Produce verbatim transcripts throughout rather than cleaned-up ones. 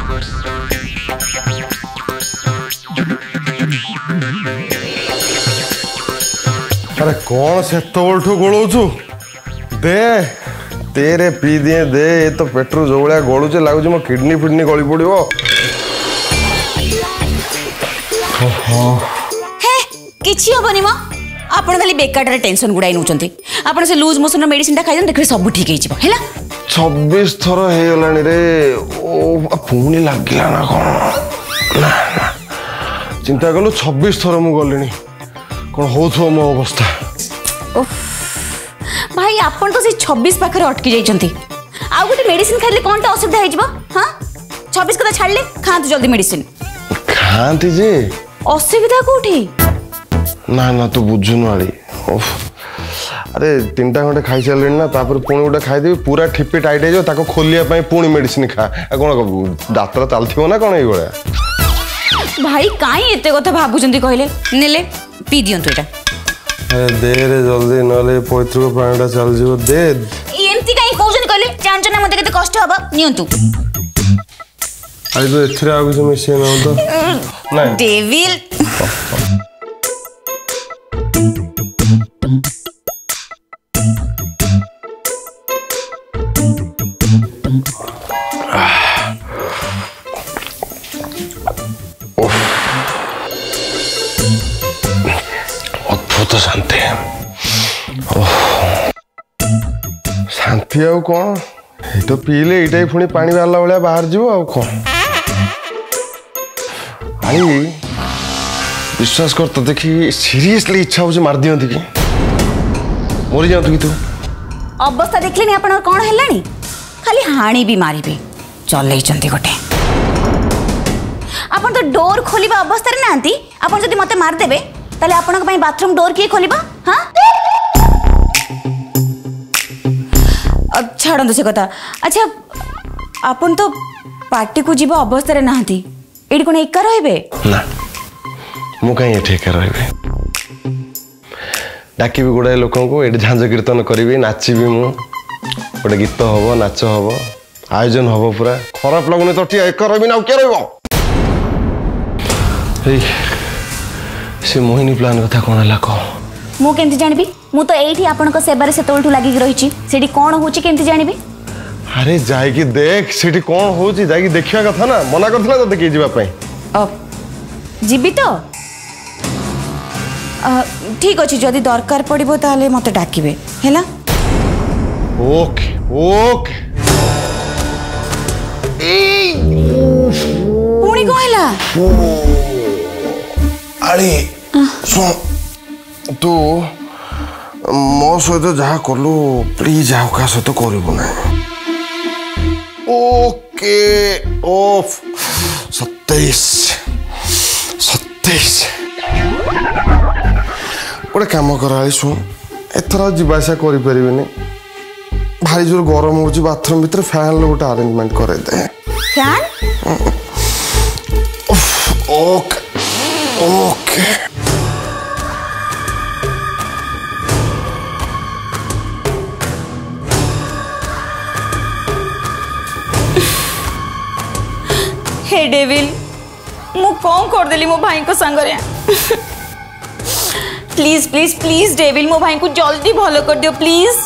अरे कौन से तोलठू गोलुचु दे तेरे पी दिए दे ये तो पेट्रोल जो भाया गलुचे लगुच मो किडनी फिडनी गली पड़ो किछि हबनी म आपण खाली बेकार टेंशन गुड़ाई नउचंती आपण से लूज मोशन मेडिसिन खाई देखिए सब ठीक है हैला छब्बीस थर हो गलानी रे ओ पुणी लगिला ना कौन ना चिंता कलु छब्बीस थर मु गलिनी कौन हो मो अवस्था भाई आपण तो से छब्बीस पाखरे अटकी जाइछंती आ गोटे मेडिसिन खाइले कोनटा असुविधा हे जबो हां छब्बीस कथा छाड़ले खांत जल्दी मेडिसिन खांती जे असुविधा कोठी ना ना तू बुझुनु आली अरे तीन टा घंटे खाई चल ना तापर पुणी गोटे खाईदेवी पूरा ठिपी टाइट हो ताको खोलिया पाई पुणी मेडिसिन खा कौन डाक्टर चलथिबो ना कौन ये भाई काई एते कथा भाबुचंती कहले नेले पी दियंतु एटा अरे दे रे जल्दी नले पैतृक प्राणीटा चल जीव दे एमती काई कहउछन कहले जानछ ना मते केते कष्ट हबा नियंतु आई तो एथरे आ कुछ मिसे ना तो नहीं डेविल अद्भुत शांति शांति आउ कौन ये तो पीले ये पुणी पानी बाहरला भाया बाहर जीव आ कौन आई विश्वास कर तो देखी सीरियसली इच्छा हो मार दियंती कि मरी जातु कि तू अवस्था देखले नहीं आपण कौन हेलानी खाली हाणी भी मारिबे चलै चंती गोटे आपण तो डोर खोलिबा अवस्था रे नांती आपण जदी मते मार देबे ताले आपण के बाथरूम डोर किए खोलिबा हां अब छाड़ो से कथा अच्छा आपण तो पार्टी को जीवा अवस्था रे नांती एडी कोन एका रहबे ना मु कहीं एठे एका रहबे डाकी भी गुड़ाए लोक को ये झांझ कीर्तन करी नाचबी मु गोटे गीत हम नाच हम आयोजन हम पूरा खराब लगुनि तो एक रही ना क्या रही से मोहिनी प्लान कथा कौन है कह मु केमती जानबी मु तो एठी आपनक सेबारे सेतोलठू लागि रहिची सेठी कोन होची केमती जानबी अरे जाई देख सेठी कोन होची जाई देखिया कथा ना मना करथला तो देखि जीवा पई अब जीबी तो ठीक अच्छे जदि दरकार पड़ो ताले मत डाकिबे हैला ओके ओके पुणी कहला आली सुन तू मो सहित जहाँ कलु प्लीज आउ का सहित करू ना ओके ओफ सत्ताईस सत्ताईस गोटे कम कर शुण एथर जावासा कर भारी जोर गरम हो बाथरूम भीतर फैन गोटे अरेंजमेंट कर दे ओके ओके हे डेविल मु कौन कर देली मो भाई को संग रे प्लीज प्लीज प्लीज डेविल मो भाई को जल्दी भलो कर दियो प्लीज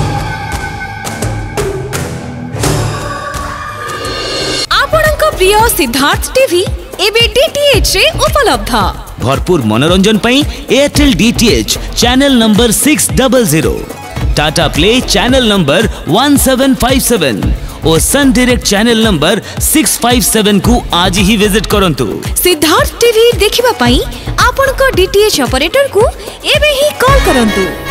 आपनका प्रिय सिद्धार्थ टीवी एबे डीटीएच रे उपलब्ध भरपूर मनोरंजन पई Airtel DTH channel number six double zero Tata play channel number one seven five seven और Sun Direct channel number six five seven को आज ही विजिट करंतु। सिद्धार्थ टीवी देखिबा पई आपनका डीटीएच ऑपरेटर को एबे ही कॉल करंतु।